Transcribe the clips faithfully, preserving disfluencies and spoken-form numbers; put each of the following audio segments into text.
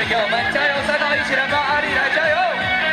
给我们加油三号，一起来帮阿丽来加油！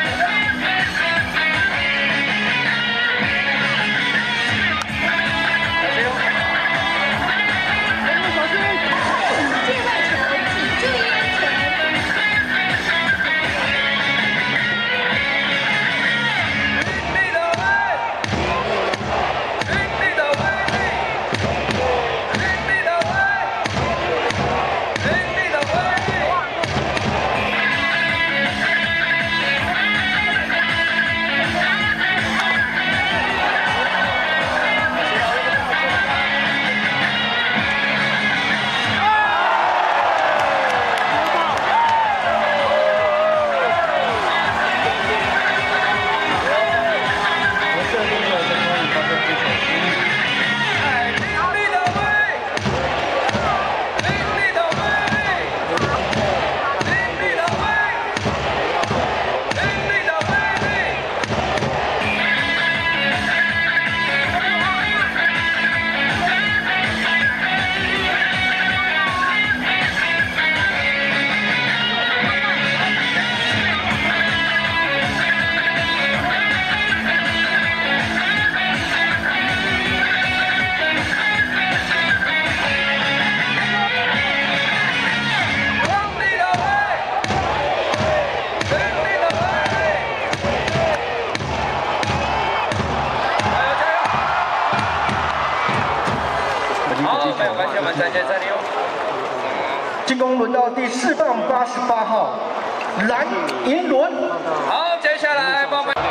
进攻轮到第四棒八十八号蓝银轮。 好，接下来帮我们。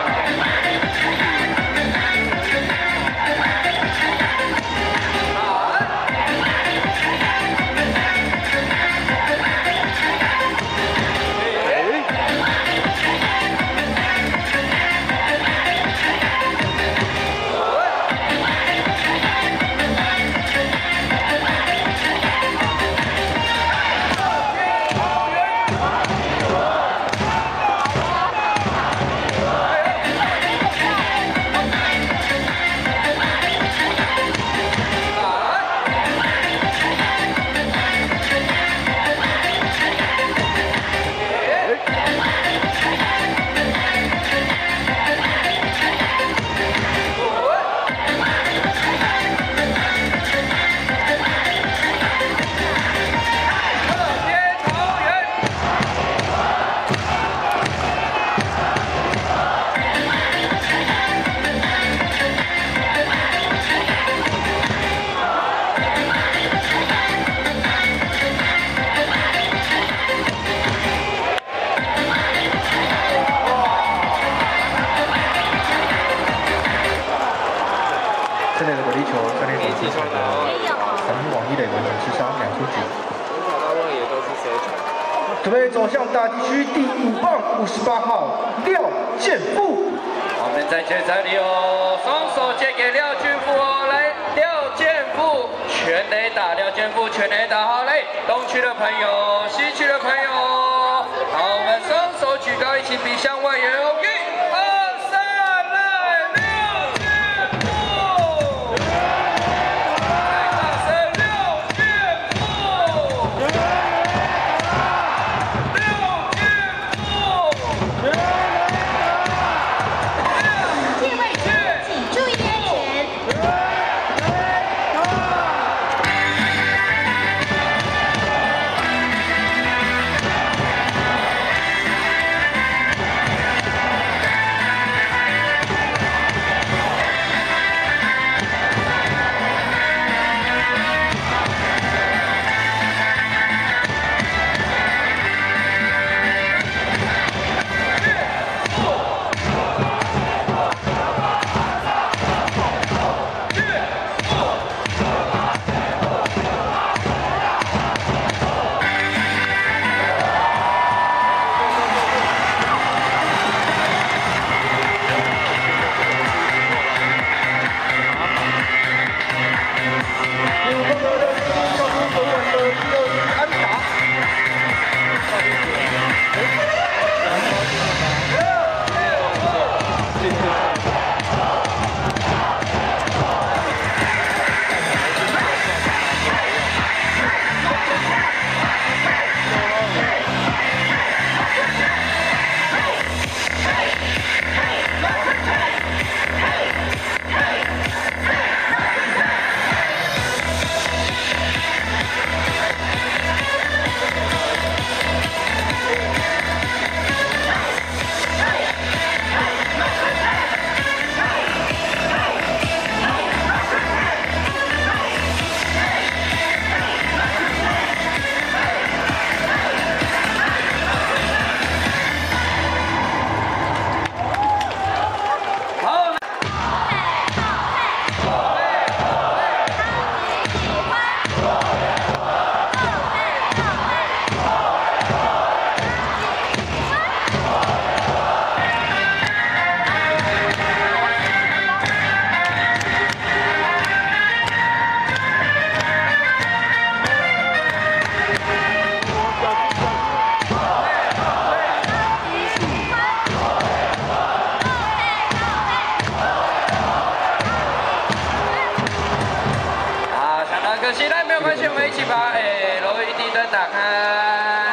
这类的火力球，教练组出彩的反网一垒完成吃杀两出局。准备走向打击区第五棒五十八号廖建富。 我们在这里哦，双手借给廖俊富哦，来廖建富全垒打，廖建富全垒打，好嘞！东区的朋友，西区的朋友，好，我们双手举高，一起比向外援哦，一、二、三，来廖建富！ 好， 可惜了，没有关系，我们一起把诶 L E D 灯打开。